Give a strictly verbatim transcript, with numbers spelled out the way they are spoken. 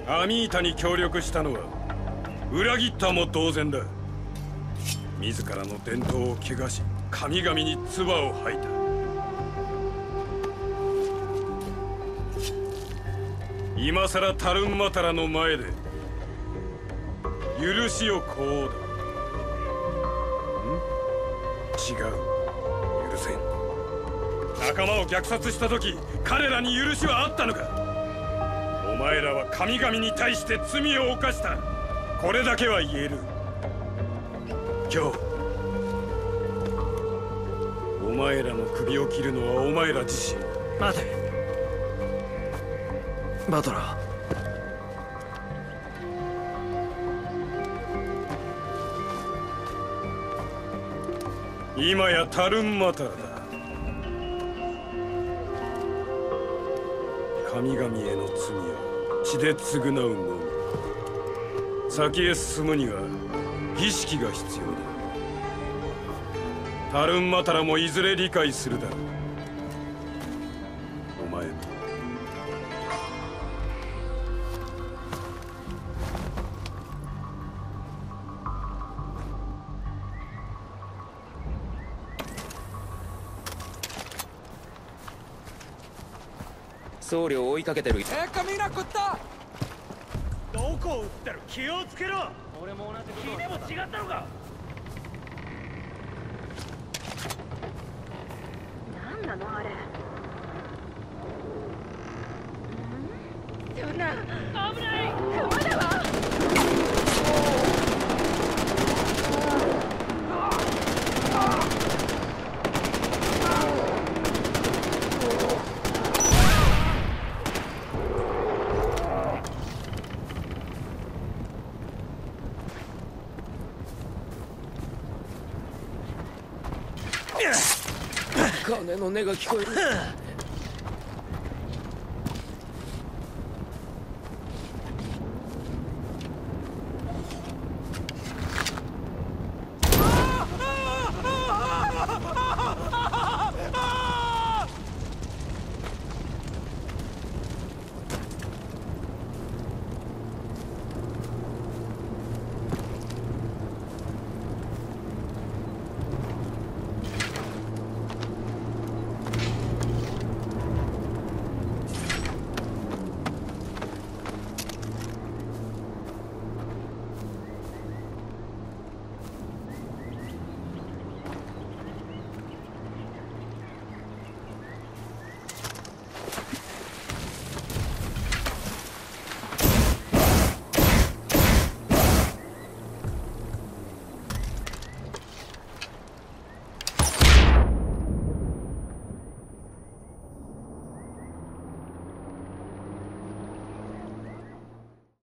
アミータに協力したのは裏切ったも同然だ。自らの伝統を汚し神々に唾を吐いた。今さらタルンマタラの前で許しを請おうだ。ん？違う、許せん。仲間を虐殺した時彼らに許しはあったのか。お前らは神々に対して罪を犯した。これだけは言える。今日お前らの首を切るのはお前ら自身。 待てバトラー。今やタルンマタラだ。神々への罪を血で償うのみ。先へ進むには儀式が必要だ。タルンマタラもいずれ理解するだろう。お前も。 僧侶を追いかけてる。 えー、カミラ食った。 どこを撃ったら気をつけろ。俺も同じこと。気でも違ったのか。 なんなのあれ。そんな危ない。クマだわ。 鐘の音が聞こえる。